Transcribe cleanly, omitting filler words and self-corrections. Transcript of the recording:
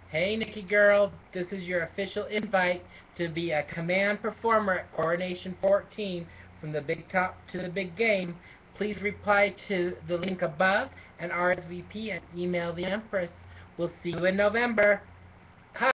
Hey, Nikki girl, this is your official invite to be a command performer at Coronation 14 from the big top to the big game. Please reply to the link above and RSVP and email the Empress. We'll see you in November.